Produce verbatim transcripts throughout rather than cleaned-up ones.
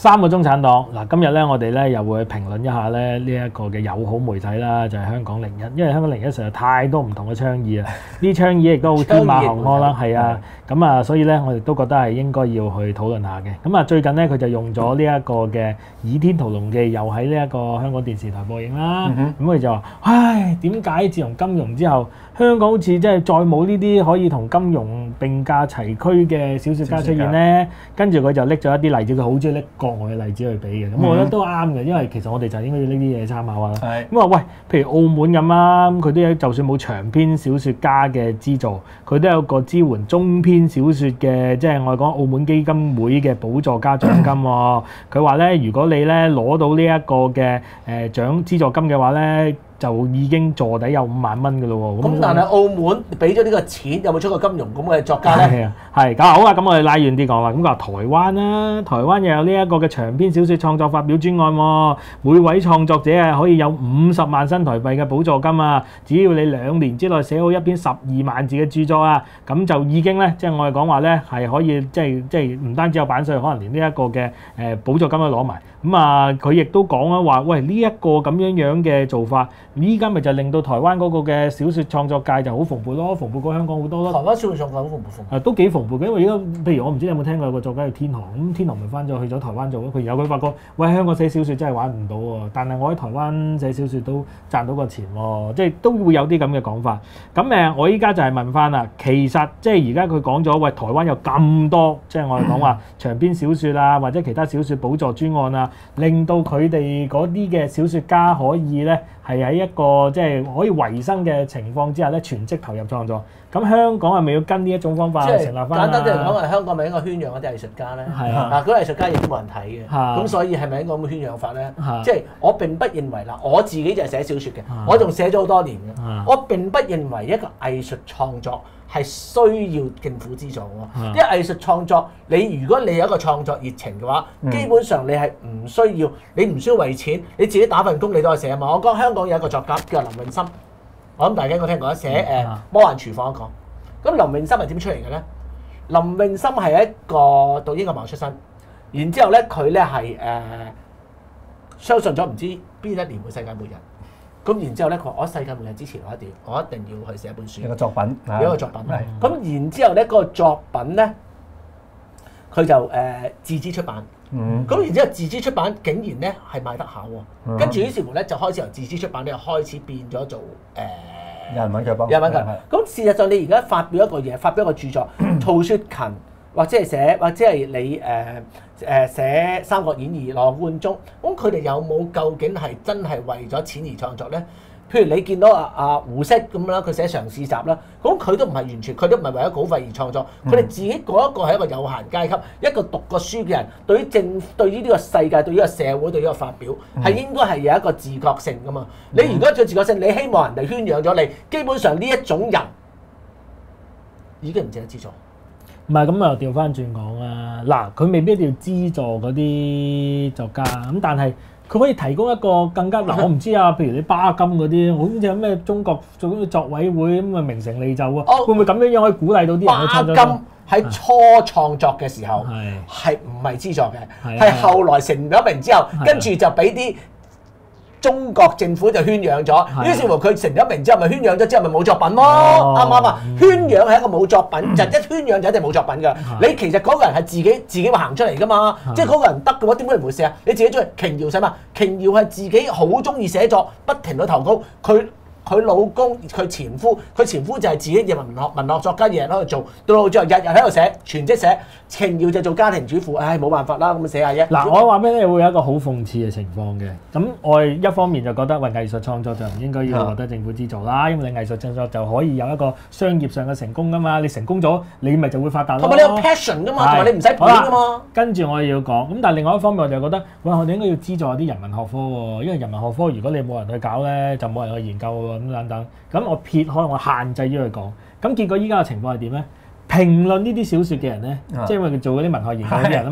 三個中產黨嗱，今日咧我哋咧又會評論一下咧呢一個嘅友好媒體啦，就係香港零一，因為香港零一實在太多唔同嘅倡議啊，呢倡議亦都好天馬行空啦，係啊，咁啊，所以咧我哋都覺得係應該要去討論下嘅。咁啊，最近咧佢就用咗呢一個嘅《倚天屠龍記》，又喺呢一個香港電視台播映啦。咁佢、嗯、就話：唉，點解自從金融之後，香港好似即係再冇呢啲可以同金融並駕齊驅嘅小説家出現咧？跟住佢就拎咗一啲例子，佢好中意拎國外嘅例子去比嘅。咁、嗯、我覺得都啱嘅，因為其實我哋就應該要呢啲嘢參考啦。咁話喂，譬如澳門咁啦，咁佢都有，就算冇長篇小説家嘅資助，佢都有個支援中篇小説嘅，即係我哋講澳門基金會嘅補助加獎金喎。佢話咧，如果你咧攞到呢一個嘅誒獎資助金嘅話咧，就已經坐底有五萬蚊嘅咯喎。 咁但係澳門俾咗呢個錢，有冇出過金庸咁嘅作家咧？ 係啊，係咁好啊。咁我哋拉遠啲講啦。咁佢話台灣啦，台灣又有呢一個嘅長篇小説創作發表專案喎，每位創作者啊可以有五十萬新台幣嘅補助金啊。只要你兩年之內寫好一篇十二萬字嘅著作啊，咁就已經咧，即係我哋講話咧係可以即係即係唔單止有版稅，可能連呢一個嘅誒補助金都攞埋。咁啊，佢亦都講啊話，喂呢一個咁樣樣嘅做法。依家咪就令到台灣嗰個嘅小説創作界就好蓬勃咯，蓬勃過香港好多咯。 台灣小説創作好蓬勃， 誒都幾蓬勃嘅，因為而家譬如我唔知你有冇聽過有個作家叫天航，咁天航咪翻咗去咗台灣做咯。佢然後佢發覺，喂香港寫小説真係玩唔到喎，但係我喺台灣寫小説都賺到個錢喎，即係都會有啲咁嘅講法。咁誒，我依家就係問翻啦，其實即係而家佢講咗，喂台灣有咁多，即係我哋講話長篇小説啊，或者其他小説補助專案啊，令到佢哋嗰啲嘅小説家可以咧。係喺一個即係可以維生嘅情況之下咧，全職投入創作。咁香港係咪要跟呢一種方法成立翻？ 簡單啲嚟講，係香港咪應該圈養一啲藝術家咧？係啊，嗱，嗰啲藝術家亦都冇人睇嘅。咁所以係咪應該咁圈養法咧？即係我並不認為嗱，我自己就係寫小説嘅，我仲寫咗好多年嘅。我並不認為一個藝術創作係需要政府資助喎。因為藝術創作，你如果你有一個創作熱情嘅話，基本上你係唔需要，你唔需要為錢，你自己打份工你都可以寫啊嘛。我講香港有一個作家叫林永森。我諗大家應該聽過，寫誒《魔幻廚房》一個。咁林永森係點出嚟嘅咧？林永森係一個讀英國文學出身，然之後咧佢咧係誒相信咗唔知邊一年會世界末日。咁然之後咧佢話：我世界末日之前，我一定要我一定要去寫一本書。 一個作品， 一個作品。咁然之後咧，嗰個作品咧，佢就誒自資出版。咁、嗯、然之後自資出版竟然咧係賣得下喎，跟住於是乎咧就開始由自資出版咧開始變咗做誒。呃有人揾佢幫， 有人揾佢。咁事實上，你而家發表一個嘢，發表一個著作，曹雪芹或者係寫，或者係你誒誒、呃、寫《三國演義》羅貫中，咁佢哋有冇究竟係真係為咗錢而創作咧？譬如你見到阿阿胡適咁啦，佢寫嘗試集啦，咁佢都唔係完全，佢都唔係為咗稿費而創作，佢哋自己嗰一個係一個有閒階級，一個讀過書嘅人，對於政，對於呢個世界，對於呢個社會，對於呢個發表，係應該係有一個自覺性噶嘛。你如果做自覺性，你希望人哋圈養咗你，基本上呢一種人已經唔值得資助。 唔係咁啊，調翻轉講啊，嗱，佢未必一定要資助嗰啲作家，咁但係。佢可以提供一個更加嗱，我唔知啊，譬如你巴金嗰啲，好似有咩中國做嗰啲作委會咁啊，名成利就啊，哦、會唔會咁樣樣可以鼓勵到啲人去創作？ 巴金喺初創作嘅時候係唔係資助嘅？係後來成咗名之後，跟住就俾啲中國政府就圈養咗，於是乎佢成咗名之後，咪圈養咗之後咪冇作品咯，啱唔啱啊？圈養係一個冇作品，就一圈養就一定冇作品㗎。你其實嗰個人係自己自己會行出嚟㗎嘛，即係嗰個人得嘅話，點解唔會寫啊？你自己中意瓊瑤使嘛？瓊瑤係自己好中意寫作，不停去投稿，佢。佢老公佢前夫，佢前夫就係自己嘅文學文學作家，日日喺度做，到到最後日日喺度寫，全職寫。瓊瑤就做家庭主婦，唉冇辦法啦，咁寫下啫。 嗱，我話俾你會有一個好諷刺嘅情況嘅。咁我一方面就覺得，喂藝術創作就唔應該要獲得政府資助啦，因為你藝術創作就可以有一個商業上嘅成功噶嘛，你成功咗，你咪就會發達咯。 同埋你有 passion 噶嘛，同埋你唔使本噶嘛。 跟住我又要講，咁但係另外一方面我就覺得，喂我哋應該要資助啲人文學科喎，因為人文學科如果你冇人去搞咧，就冇人去研究喎，咁等等。咁我撇開我限制咗佢講，咁結果依家嘅情況係點咧？評論呢啲小説嘅人咧，即係因為佢做嗰啲文學研究啲人啊嘛，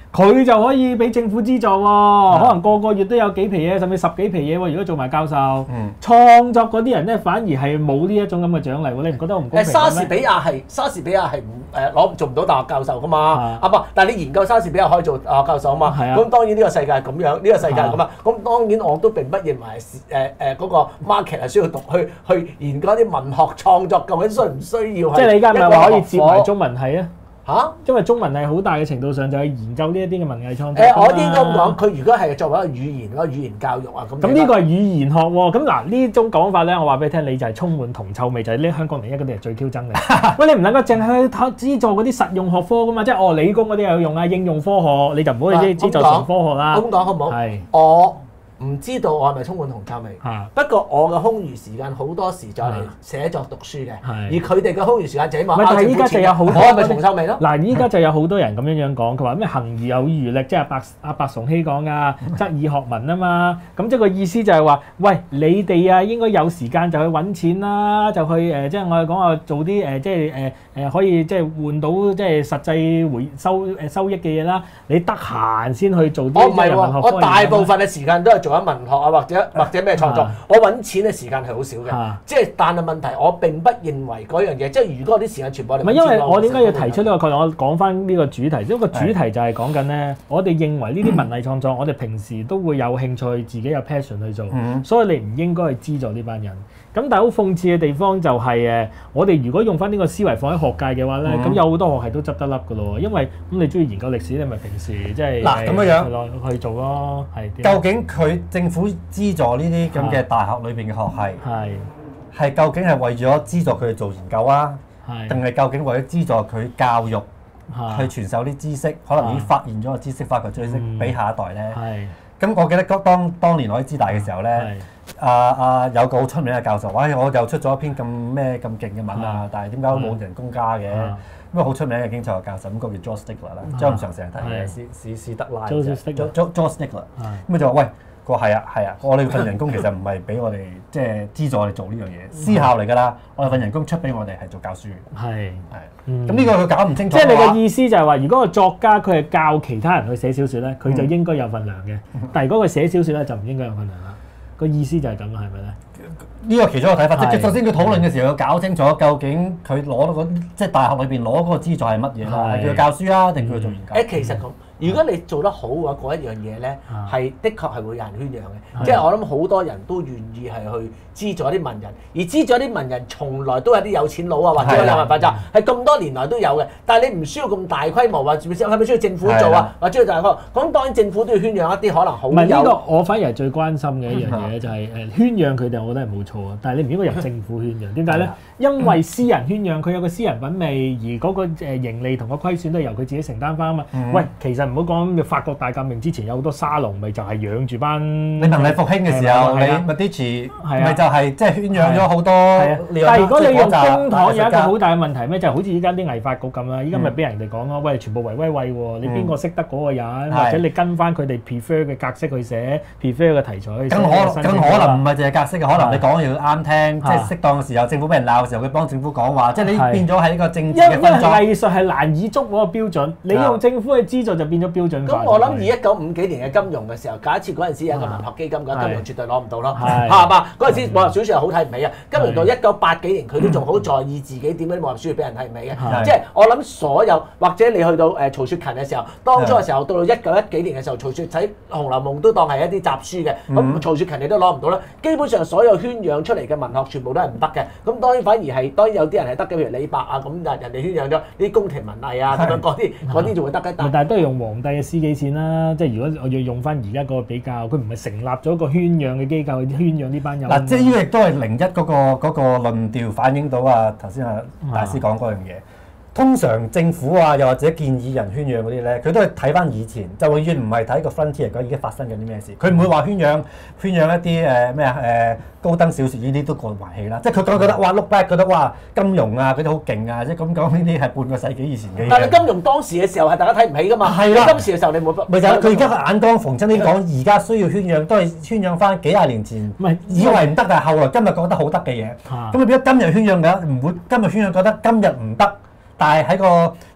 佢就可以俾政府資助喎，可能個個月都有幾皮嘢，甚至十幾皮嘢喎。如果做埋教授，嗯、創作嗰啲人咧，反而係冇呢一種咁嘅獎勵喎。你唔覺得好唔公平咩？ 莎士比亞係莎士比亞係唔誒攞做唔到大學教授噶嘛？啊唔，但係你研究莎士比亞可以做大學教授啊嘛？咁當然呢個世界係咁樣，呢、呢個世界係咁啊。咁當然我都並不認為誒誒嗰個 market 係需要讀去去研究啲文學創作究竟需唔需要？ 即係你而家唔係話可以接埋中文系啊？ 嚇！ 因為中文係好大嘅程度上就係研究呢一啲嘅文藝創作。 誒、呃，我應該咁講，佢如果係作為一個語言嗰個語言教育啊，咁。咁呢個係語言學喎。咁嗱呢種講法咧，我話俾你聽，你就係充滿銅臭味，就係、是、呢香港零一嗰啲係最挑憎嘅。喂，你唔能夠淨係去資助嗰啲實用學科噶嘛？即係哦，理工嗰啲有用啊，應用科學你就唔好去資助純科學啦。 咁講好唔好？係。我。唔知道我係咪充滿銅臭味？啊、不過我嘅空餘時間好多時就嚟寫作讀書嘅，啊、而佢哋嘅空餘時間就希望但係依家就有好多， 我係咪銅臭味咯？ 嗱，依家就有好多人咁樣樣講，佢話咩行而有餘力，即係白阿白崇禧講噶，則以學文啊嘛。咁即係個意思就係話，喂，你哋啊應該有時間就去揾錢啦，就去誒、呃，即係我哋講話做啲誒、呃，即係誒誒可以即係換到即係實際回收誒收益嘅嘢啦。你得閒先去做啲。我唔係喎， 我大部分嘅時間都係做緊文學啊，或者或者咩創作。啊、我揾錢嘅時間係好少嘅，啊、即係但係問題，我並不認為嗰樣嘢，即係如果啲時間全部你唔係因為我點解要提出呢個概念？我講翻呢個主題，因為個主題就係講緊咧，我哋認為呢啲文藝創作，我哋平時都會有興趣，自己有 passion 去做，嗯、所以你唔應該去資助呢班人。咁但係好諷刺嘅地方就係誒，我哋如果用翻呢個思維放喺學界嘅話咧，咁、嗯、有好多學系都執得笠噶咯，因為咁你中意研究歷史，你咪平時即係嗱咁樣樣去做咯，係。 究竟佢政府資助呢啲咁嘅大學裏邊嘅學系，係係究竟係為咗資助佢哋做研究啊，定係究竟為咗資助佢教育去傳授啲知識，可能已經發現咗個知識，發掘知識俾下一代咧？係。咁我記得當當年我喺資大嘅時候咧。啊啊有個好出名嘅教授，哇！我又出咗一篇咁咩咁勁嘅文啊，但係點解都冇人工加嘅？咁啊好出名嘅經濟學教授，咁個叫 George Stigler 啦，張唔常成日睇嘅史史史德拉 George Stigler， 咁佢就話喂，佢話係啊係啊，我哋份人工其實唔係俾我哋即係資助我哋做呢樣嘢，私校嚟㗎啦，我哋份人工出俾我哋係做教書。係係，咁呢個佢搞唔清楚。即係你嘅意思就係話，如果個作家佢係教其他人去寫小説咧，佢就應該有份糧嘅；但係如果佢寫小説咧，就唔應該有份糧啦。個意思就係咁啊，係咪咧？ 呢個其中一個睇法，即係首先佢討論嘅時候要搞清楚，究竟佢攞到個即係大學裏邊攞嗰個資助係乜嘢啦？係叫佢教書啊，定叫佢做研究？誒，其實咁。如果你做得好嘅話，嗰一樣嘢咧係的確係會有人圈養嘅，即係我諗好多人都願意係去資助啲文人，而資助啲文人從來都係啲有錢佬啊，或者有文化集，係咁多年來都有嘅。但係你唔需要咁大規模，或者係咪需要政府做啊？或者大規模？咁當然政府都要圈養一啲可能好有。唔係呢個，我反而係最關心嘅一樣嘢就係誒圈養佢哋，我覺得係冇錯啊。但係你唔應該由政府圈養，點解咧？因為私人圈養佢有個私人品味，而嗰個誒盈利同個虧損都係由佢自己承擔翻啊嘛。喂，其實唔好講法國大革命之前有好多沙龍，咪就係養住班。你文藝復興嘅時候，你 Medici 咪就係即係圈養咗好多。但係如果你用公帑，有一個好大嘅問題咩？就係好似依家啲藝發局咁啦，依家咪俾人哋講咯，喂，全部圍威喂喎，你邊個識得嗰個人，或者你跟翻佢哋 prefer 嘅格式去寫 prefer 嘅題材。咁可咁可能唔係淨係格式嘅，可能你講嘢要啱聽，即係適當嘅時候，政府俾人鬧嘅時候，佢幫政府講話，即係你變咗係一個政治嘅分作。因為藝術係難以捉嗰個標準，你用政府嘅資助就變咗標準化。咁我諗以一九五幾年嘅金融嘅時候，假設嗰陣時有一個文學基金嘅金融絕對攞唔到咯，係嘛？嗰陣時武俠小説係好睇唔起啊，金融到一九八幾年佢都仲好在意自己點樣武俠小説俾人睇唔起嘅，即係我諗所有或者你去到誒曹雪芹嘅時候，當初嘅時候到到一九一幾年嘅時候，曹雪芹《紅樓夢》都當係一啲雜書嘅，咁曹雪芹你都攞唔到啦。基本上所有圈養出嚟嘅文學全部都係唔得嘅，咁當然反而係當然有啲人係得嘅，譬如李白啊咁，人人哋圈養咗啲宮廷文藝啊咁樣嗰啲嗰啲就會得嘅，但係都係用皇帝嘅私己錢啦。即係如果我要用翻而家個比較，佢唔係成立咗一個圈養嘅機構去圈養呢班人。嗱，即係呢個亦都係零一嗰個嗰個論調反映到啊頭先啊大師講嗰樣嘢。通常政府啊，又或者建議人圈養嗰啲咧，佢都係睇翻以前，就永遠唔係睇個 frontier 講而家發生緊啲咩事。佢唔會話圈養圈養一啲誒咩啊誒高登小説呢啲都過還氣啦。即係佢講覺得哇 look back 覺得哇金融啊嗰啲好勁啊，即係咁講呢啲係半個世紀以前嘅嘢。但係金融當時嘅時候係大家睇唔起㗎嘛。係啦。今時嘅時候你冇咪就係佢而家嘅眼光逢親啲講而家需要圈養都係圈養翻幾廿年前，唔係以為唔得，但係後來今日覺得好得嘅嘢。咁你變咗今日圈養嘅唔會今日圈養覺得今日唔得。但係喺個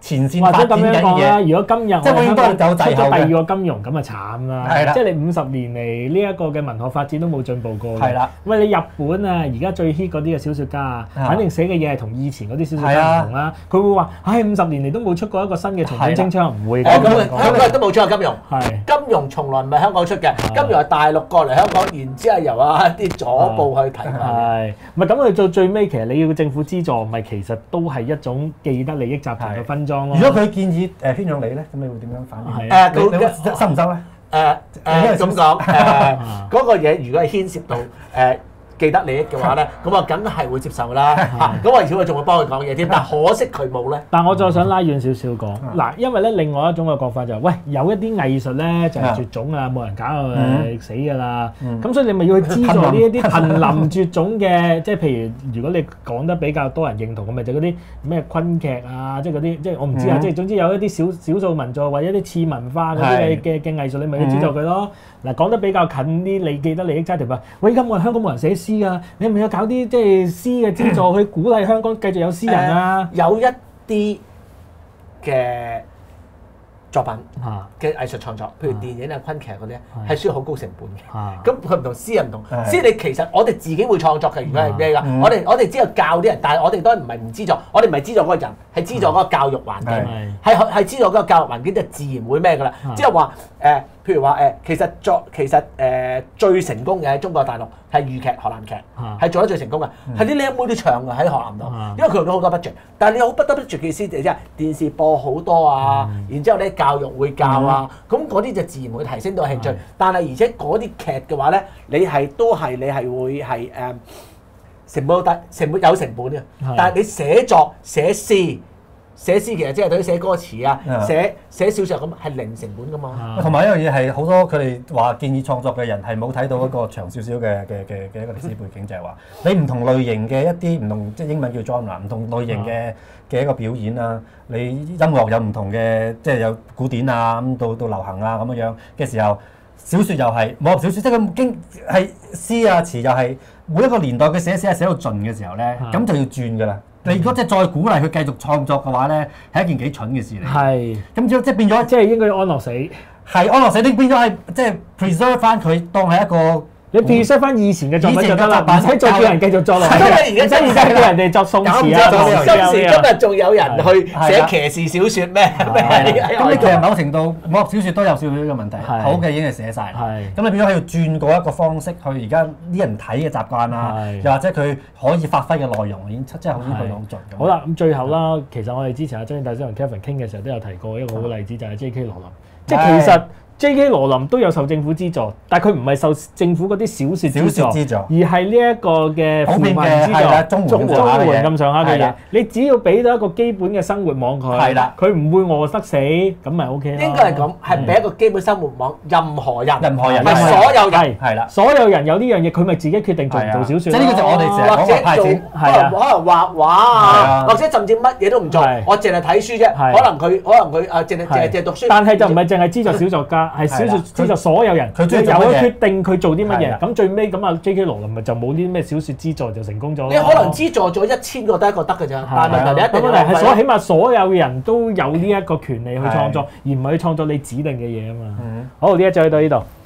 前線發展緊嘅嘢。 如果今日即係永遠都係有滯後嘅。 出咗第二個金融咁啊慘啦！ 係啦， 即係你五十年嚟呢一個嘅文學發展都冇進步過。 係啦， 喂，你日本啊，而家最 hit 嗰啲嘅小説家啊，肯定寫嘅嘢係同以前嗰啲小説家唔同啦。佢會話：唉，五十年嚟都冇出過一個新嘅重整清槍，唔會。 誒咁，香港都冇出過金融。 係金融從來唔係香港出嘅，金融係大陸過嚟香港，然之後由啊啲左部去提拔。 係，唔係咁？佢到最尾其實你要政府資助，咪其實都係一種既得利益集團嘅分裝咯。 如果佢建議誒圈養你咧，咁你會點樣反應？ 誒， 你你收唔收咧？ 誒誒咁講誒，嗰個嘢如果係牽涉到誒既得利益嘅話咧，咁啊梗係會接受啦。咁我而且我仲會幫佢講嘢添，但可惜佢冇咧。 但我再想拉遠少少講嗱，因為咧另外一種嘅講法就係，喂，有一啲藝術咧就係絕種啊，冇人搞誒死㗎啦。咁所以你咪要去資助呢一啲瀕臨絕種嘅，即係譬如如果你講得比較多人認同嘅，咪就嗰啲咩昆劇啊，即係嗰啲即係我唔知啊，即係總之有一啲少少數民族或者一啲次文化嗰啲嘅嘅嘅藝術，你咪去資助佢咯。嗱，講得比較近啲，你記得利益揸條話，喂，而家冇人香港冇人寫詩啊，你係咪要搞啲即係詩嘅資助去鼓勵香港繼續有詩人啊？ 有一啲嘅作品嘅藝術創作，譬如電影啊、昆劇嗰啲，係需要好高成本嘅。咁佢唔同詩人唔同，詩你其實我哋自己會創作嘅。如果係咩㗎？我哋我哋只有教啲人，但係我哋都唔係唔資助，我哋唔係資助嗰個人，係資助嗰個教育環境，係係資助嗰個教育環境就自然會咩㗎啦。即係話誒。譬如話誒，其實作其實誒、呃、最成功嘅喺中國大陸係豫劇、河南劇，係做得最成功嘅，係啲靚妹都唱嘅喺河南度，因為佢用咗好多 budget。但係你好不得 budget 嘅意思就係即係電視播好多啊，嗯、然之後咧教育會教啊，咁嗰啲就自然會提升到興趣。嗯、但係而且嗰啲劇嘅話咧，你係都係你係會係誒、呃、成本大，成本有成本嘅，嗯、但係你寫作寫詩。寫詩其實即係對於寫歌詞啊、寫寫小説咁係零成本噶嘛。 同埋一樣嘢係好多佢哋話建議創作嘅人係冇睇到一個長少少嘅嘅嘅嘅一個歷史背景，就係話你唔同類型嘅一啲唔同，即係英文叫 genre，唔同類型嘅嘅一個表演啊，你音樂有唔同嘅，即係有古典啊，咁到到流行啊咁樣樣嘅時候，小説又係武俠小説，即係佢經係詩啊詞又係每一個年代嘅寫寫係寫到盡嘅時候咧，咁就要轉噶啦。你如果即係再鼓勵佢繼續創作嘅話咧，係一件幾蠢嘅事嚟。係。咁即係變咗， 即係應該要安樂死。 係安樂死，你變咗係即係 preserve 翻佢當係一個。 你 preserve 翻以前嘅作品就得啦，唔使再叫人繼續作落去。 因為而家而家叫人哋作宋詞啊， 今時今日仲有人去寫騎士小説咩？ 咁你其實某程度武俠小説都有少少呢個問題，好嘅已經係寫晒。咁你變咗喺度轉過一個方式去而家啲人睇嘅習慣啊，又或者佢可以發揮嘅內容已經真係好呢個好盡。 好啦，咁最後啦，其實我哋之前阿張大師同 Kevin 傾嘅時候都有提過一個好例子，就係 J K 羅琳，即係其實。J K 羅琳都有受政府資助，但係佢唔係受政府嗰啲小説資助，而係呢一個嘅扶貧資助，綜援咁上下嘅嘢。你只要俾到一個基本嘅生活網佢，佢唔會餓得死，咁咪 O K 咯。 應該係咁，係俾一個基本生活網，任何人， 任何人， 係所有人， 係啦，所有人有呢樣嘢，佢咪自己決定做唔做小説。 即係呢個就我哋成日講嘅派錢， 可能可能畫畫啊，或者甚至乜嘢都唔做，我淨係睇書啫。可能佢可能佢啊，淨係淨係淨係讀書。 但係就唔係淨係資助小作家，係小説。資助所有人，佢有得決定佢做啲乜嘢。咁最尾咁啊 J K 羅琳咪就冇啲咩小説資助就成功咗。 你可能資助咗一千個得一個得㗎咋，但係問題你一定係所起碼所有人都有呢一個權利去創作，而唔係去創作你指定嘅嘢啊嘛。好，呢一集去到呢度。